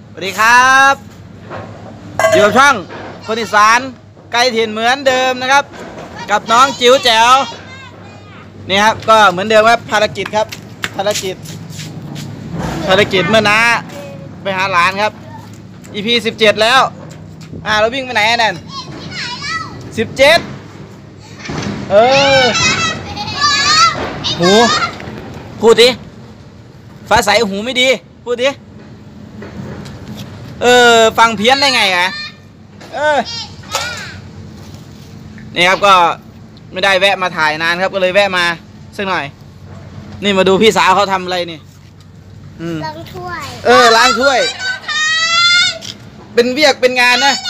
สวัสดีครับอยู่กับช่องคนอีสานไกลถิ่นเหมือนเดิมนะครับกับน้องจิ๋วแจ๋วนี่ครับก็เหมือนเดิมครับภารกิจครับภารกิจเมื่อน้าไปหาหลานครับ EP 17แล้วเราวิ่งไปไหนนั่น17หูพูดดิฟ้าใสหูไม่ดีพูดดิฟังเพี้ยนได้ไงอะนี่ครับก็ไม่ได้แวะมาถ่ายนานครับก็เลยแวะมาสักหน่อยนี่มาดูพี่สาวเขาทำอะไรนี่ล้างถ้วยล้างถ้วยเป็นเวียกเป็นงานนะ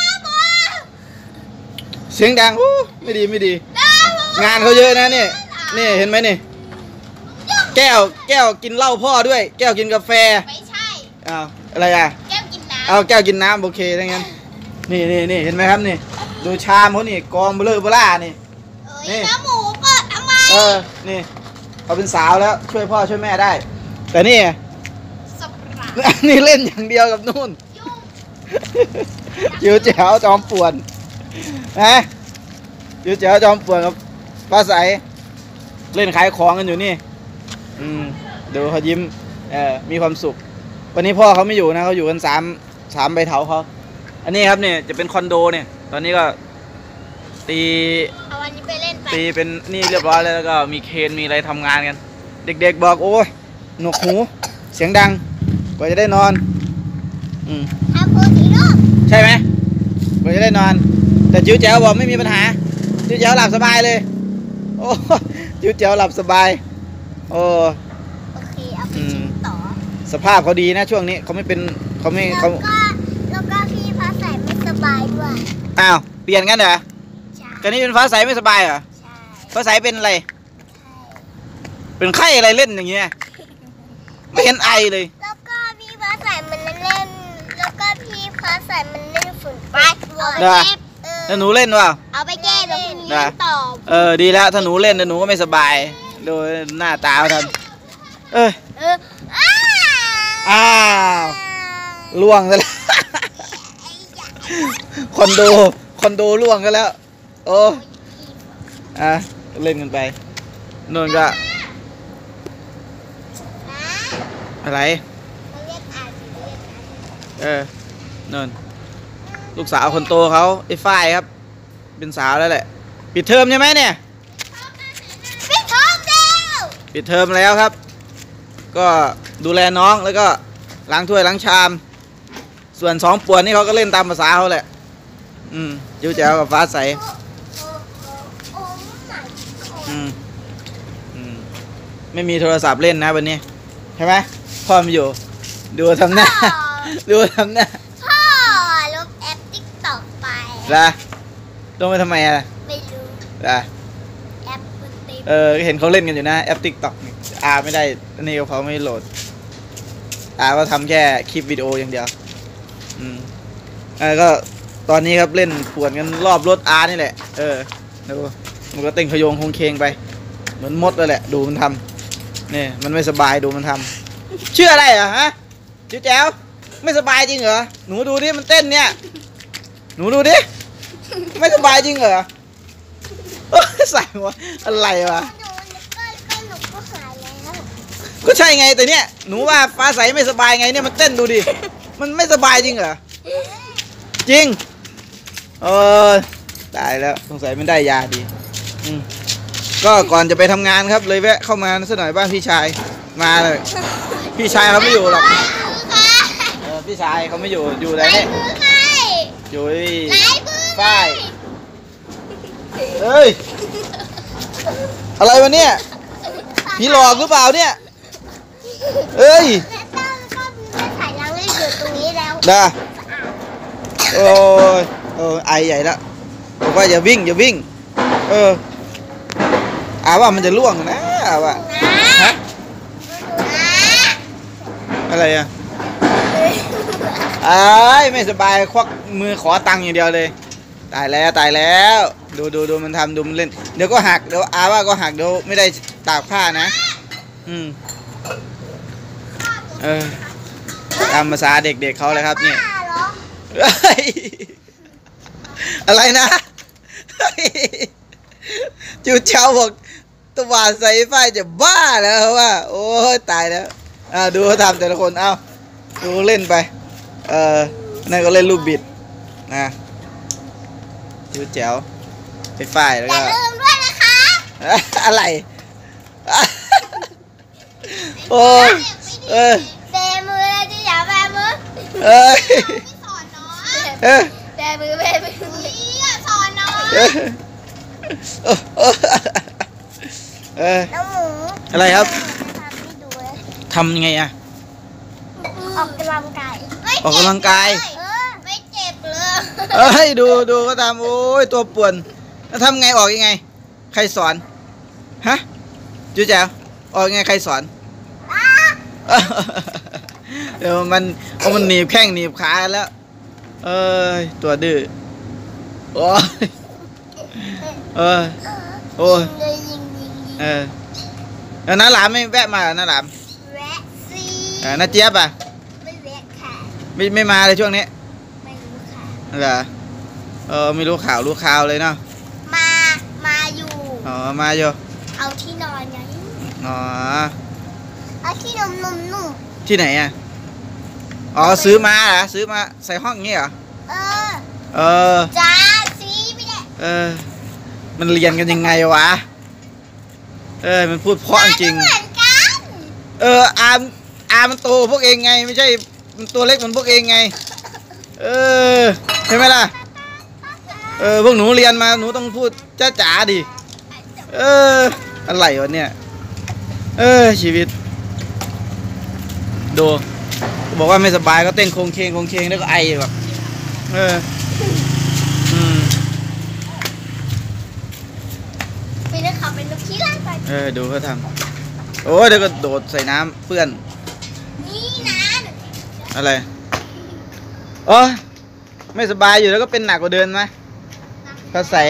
เสียงดังไม่ดีงานเขาเยอะนะนี่เห็นไหมนี่แก้วกินเหล้าพ่อด้วยแก้วกินกาแฟไม่ใช่อะไรอ่ะแก้วกินน้ำแก้วกินน้ำโอเคทั้งนั้นนี่เห็นไหมครับนี่ดูชามเขานี่กองเบลอเบล่านี่น้ำหมูเปิดทำไมนี่เขาเป็นสาวแล้วช่วยพ่อช่วยแม่ได้แต่นี่นี่เล่นอย่างเดียวกับนู่นจิ๋วแจ๋วจอมป่วนนะจิ๋วแจ๋วจอมป่วนกับป้าใสเล่นขายของกันอยู่นี่ดูเขายิ้มมีความสุขวันนี้พ่อเขาไม่อยู่นะเขาอยู่กันสามใบเถาเขาอันนี้ครับเนี่ยจะเป็นคอนโดเนี่ยตอนนี้ก็ตีเป็นนี่เรียบร้อยแล้วก็มีเคนมีอะไรทำงานกันเด็กๆบอกโอ้ยหนวกหูเสียงดังกว่าจะได้นอนใช่ไหมกว่าจะได้นอนแต่จิ๋วแจ๋วบอกไม่มีปัญหาจิ๋วแจ๋วหลับสบายเลยโอ้จิ๋วแจ๋วหลับสบายโอเคเอาไปชิมต่อสภาพเขาดีนะช่วงนี้เขาแล้วก็พี่ฟ้าใสไม่สบายด้วยเปลี่ยนกันเหรอใช่กันนี้เป็นฟ้าใสไม่สบายเหรอใช่ฟ้าใสเป็นอะไรเป็นไข้อะไรเล่นอย่างเงี้ยไม่เห็นไอเลยแล้วก็พี่ฟ้าใสมันเล่นแล้วก็พี่ฟ้าใสมันเล่นฝุ่นไฟถ้าหนูเล่นวะเอาไปแก้แล้วพี่เล่นต่อดีแล้วถ้าหนูเล่นหนูก็ไม่สบายดูหน้าตาเขาทำล่วงแล้วคอนโดล่วงกันแล้วเล่นกันไปนนก็อะไรนนลูกสาวคนโตเขาไอ้ฝ้ายครับเป็นสาวแล้วแหละปิดเทอมใช่ไหมเนี่ยปิดเทอมแล้วครับก็ดูแลน้องแล้วก็ล้างถ้วยล้างชามส่วน2ป่วนนี่เขาก็เล่นตามภาษาเขาแหละจิ๋วแจ๋วกับฟ้าใสไม่มีโทรศัพท์เล่นนะวันนี้ใช่ไหมพ่อไม่อยู่ดูทำหน้าพ่อลบแอปติ๊กต็อกไปลงไปทำไมไม่รู้แอปเห็นเขาเล่นกันอยู่นะแอปติ๊กต็อกไม่ได้นี่เขาไม่โหลดก็ทำแค่คลิปวิดีโออย่างเดียวก็ตอนนี้ครับเล่นป่วนกันรอบรถนี่แหละดูมันก็เต้นขยงคงเคงไปเหมือนมดเลยแหละดูมันทำนี่มันไม่สบายดูมันทำเชื่ออะไรฮะจิ๋วแจ๋วไม่สบายจริงเหรอหนูดูดิมันเต้นเนี่ยหนูดูดิไม่สบายจริงเหรอใส่หัวอะไรวะก็ใช่ไงแต่เนี่ยหนูว่าฟ้าใสไม่สบายไงเนี่ยมันเต้นดูดิมันไม่สบายจริงเหรอจริงตายแล้วสงสัยไม่ได้ยาดีก็ก่อนจะไปทำงานครับเลยแวะเข้ามาสักหน่อยบ้านพี่ชายมาเลยพี่ชายเขาไม่อยู่หรอกพี่ชายเขาไม่อยู่ไหนเนี่ยอยู่ฝ้ายอะไรวะเนี่ยพี่หลอกหรือเปล่าเนี่ยถ่ายล้างเล่นอยู่ตรงนี้แล้วไอใหญ่แล้วบอกว่าอย่าวิ่งว่ามันจะล่วงนะว่าอะไรไม่สบายควักมือขอตังค์อย่างเดียวเลยตายแล้วดูมันทำดูมันเล่นเดี๋ยวก็หักเดี๋ยวว่าก็หักเดี๋ยวไม่ได้ตากผ้านะตามภาษาเด็กๆเขาเลยครับนี่บ้าเหรอเฮ้ยอะไรนะเฮ้ยจูเจ้าบอกตวาดใส่ไฟจะบ้าแล้วว่าโอ้ยตายแล้วดูเขาทำแต่ละคนเอาดูเล่นไปนั่นก็เล่นลูกบิดนะจูแจ๋วไฟแล้วอย่าก็ลืมด้วยนะคะอะไรโอ้ยเบมือเลยที่อย่าแบมือเอ้ยไม่สอนน้องเออแบมืออย่าสอนน้อง น้องหมูอะไรครับทำให้ดูเลยทำยังไงอะออกกำลังกายออกกำลังกายไม่เจ็บเลยเอ้ยดูก็ทำโอ้ยตัวป่วนแล้วทำไงออกยังไง ใครสอนฮะจูแจ๋วออกยังไงใครสอนเดี๋ยวมันหนีบแข้งหนีบขาแล้วเอ้ยตัวดื้อโอ้ยโอ้ยยิงแล้วน้าหลามไม่แวะมาเหรอน้าหลามแวะซีน้าเจี๊ยบอ่ะไม่แวะค่ะไม่มาเลยช่วงนี้ไม่รู้ค่ะเหรอไม่รู้ข่าวเลยเนาะมาอยู่อ๋อมาอยู่เอาที่นอนไงอ๋อเอาที่นุ่มที่ไหนอ่ะอ๋อซื้อมาเหรอซื้อมาใส่ห้องงี้เหรอๆเออจ้าซีไม่ได้มันเรียนกันยังไงวะมันพูดเพราะจริงเหมือนกันอามันโตพวกเองไงไม่ใช่มันตัวเล็กเหมือนพวกเองไงใช่ไหมล่ะพวกหนูเรียนมาหนูต้องพูดจ๋าดิอะไรวะเนี่ยชีวิตดูบอกว่าไม่สบายก็เต้นโคงเคงแล้วก็ไอแบบไปเลยค่ะเป็นลูกขี้ไล่ไปดูเขาทำโอ้ยเดี๋ยวก็โดดใส่น้ำเปื้อนนี่นะอะไรโอ้ยไม่สบายอยู่แล้วก็เป็นหนักกว่าเดินไหมก็ใส่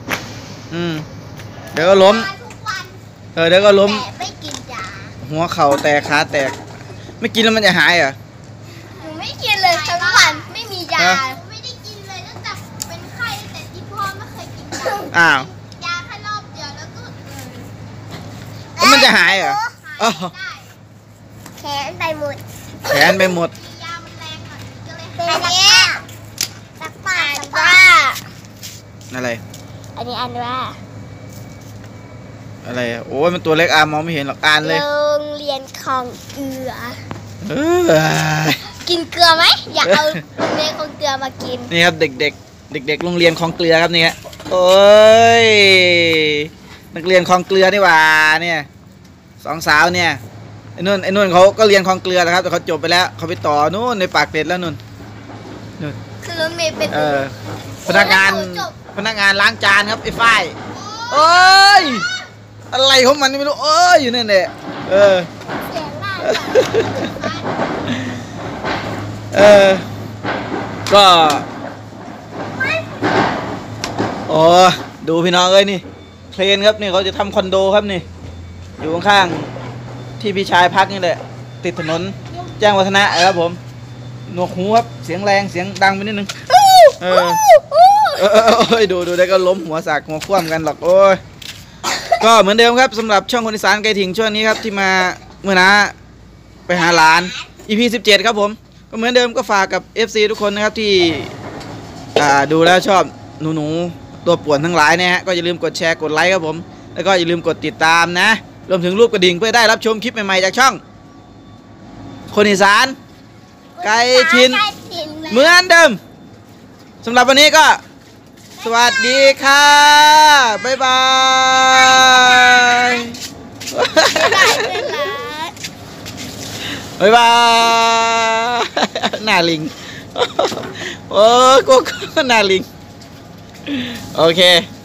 เดี๋ยวก็ล้มทุกวันเดี๋ยวก็ล้มแต่ไม่กินยาหัวเข่าแตกขาแตกไม่กินแล้วมันจะหายเหรอหนูไม่กินเลยทั้งวันไม่มียาฮะไม่ได้กินเลยตั้งแต่เป็นไข้ตั้งแต่ที่พ่อไม่เคยกินยาอ้าวยาแค่รอบเดียวแล้วก็แล้วมันจะหายเหรออ๋อแขนไปหมดแขนไปหมดยามันแรงหน่อยก็เลยอันนี้สักป่าว่าอะไรอันนี้อันว่าอะไรโอ้ยมันตัวเล็กอามองไม่เห็นหรอกอ่านเลยโรงเรียนคลองเกลือเอ้ยกินเกลือไหมอยากเอาโรงเรียนคลองเกลือมากินนี่ครับเด็กโรงเรียนคลองเกลือครับเนี่ยโอ้ยนักเรียนคลองเกลือนี่หว่าเนี่ยสองสาวเนี่ยไอ้นุ่นเขาก็เรียนคลองเกลือนะครับแต่เขาจบไปแล้วเขาไปต่อนู่นในปากเกร็ดแล้วนุ่นคือรถเมย์เป็นพนักงานล้างจานครับไอ้ฝ้ายโอ้ยอะไรของมันไม่รู้อยู่นั่นแหละเสียงมากก็ดูพี่น้องเอ้ยนี่เครนครับนี่เขาจะทำคอนโดครับนี่อยู่ข้างๆที่พี่ชายพักนี่แหละติดถนนแจ้งวัฒนะครับผมหนวกหูครับเสียงแรงเสียงดังไปนิดนึงดูได้ก็ล้มหัวสากหัวคว่ำกันหรอกโอ้ยก็เหมือนเดิมครับสำหรับช่องคนอีสานไกลถิ่งช่วงนี้ครับที่มาเมื่อนะไปหาหลาน EP 17ครับผมก็เหมือนเดิมก็ฝากกับ FC ทุกคนนะครับที่ดูแล้วชอบหนูตัวป่วนทั้งหลายนะฮะก็อย่าลืมกดแชร์กดไลค์ครับผมแล้วก็อย่าลืมกดติดตามนะรวมถึงรูปกระดิ่งเพื่อได้รับชมคลิปใหม่ๆจากช่องคนอีสานไกลถิ่นเหมือนเดิมสำหรับวันนี้ก็สวัสดีค่ะบ๊ายบายบ๊ายบายหน้าลิงโอ้กูหน้าลิงโอเค